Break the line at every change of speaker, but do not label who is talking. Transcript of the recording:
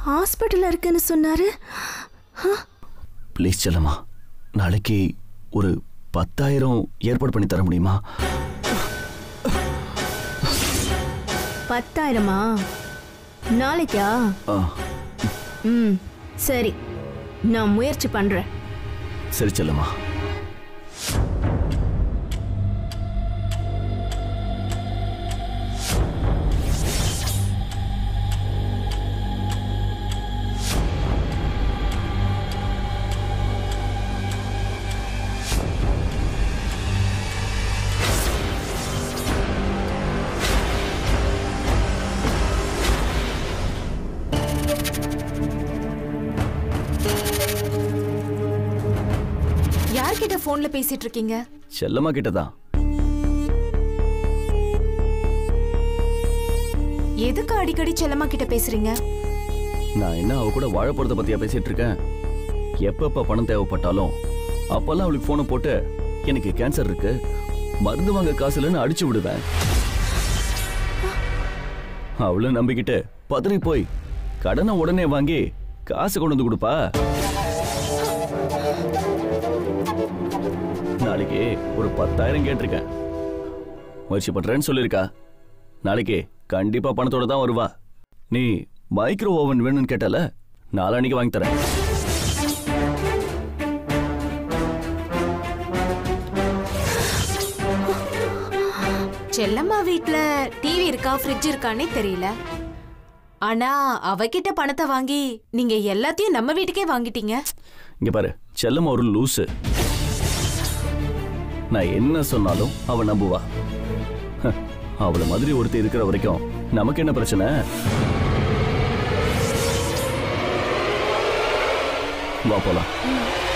ஹாஸ்பிட்டல்ல இருக்குன்னு சொன்னாரு.
ப்ளீஸ் செல்லம்மா, நாளைக்கு ஒரு 10,000 ஏற்பாடு பண்ணி தர முடியுமா?
10,000மா? நாளைக்கா? சரி, நான் முயற்சி பண்றேன்.
சரி செல்லம்மா.
யார்கிட்ட போன்ல பேசிட்டு இருக்கீங்க?
செல்லம்மா கிட்டதான்.
எதுக்கு அடிக்கடி செல்லம்மா கிட்ட பேசுறீங்க?
நான் என்ன அவ கூட வாழைப்பழத்தை பத்தியா பேசிட்டு இருக்கேன்? எப்பப்ப பணம் தேவைப்பட்டாலும் அப்பெல்லாம் அவளுக்கு போனை போட்டு எனக்கு கேன்சர் இருக்கு, மருந்து வாங்க காசு இல்லைன்னு அடிச்சு விடுவேன். அவளும் நம்பிக்கிட்டு பதறி போய் கடனை உடனே வாங்கி காசு கொண்டு வந்து கொடுப்பா. நாளைக்கு ஒரு 10,000 கேட்டிருக்கேன். முயற்சி பண்றேன்னு சொல்லிருக்கா. நாளைக்கு கண்டிப்பா பணத்தோட தான் வருவா. நீ மைக்ரோ ஓவன் வேணும்னு கேட்டால, நாளான்னைக்கு வாங்கி தரேன்.
செல்லம்மா வீட்ல டிவி இருக்கா, ஃப்ரிட்ஜ் இருக்கானே தெரியல. ஆனா அவகிட்ட பணத்தை வாங்கி நீங்க எல்லாத்தையும் நம்ம வீட்டுக்கே வாங்கிட்டீங்க.
இங்க பாரு, செல்லம்மா ஒரு லூசு. நான் என்ன சொன்னாலும் அவ நம்புவா. அவள மாதிரி ஒருத்தர் இருக்கிற வரைக்கும் நமக்கு என்ன பிரச்சனை? வா போலாம்.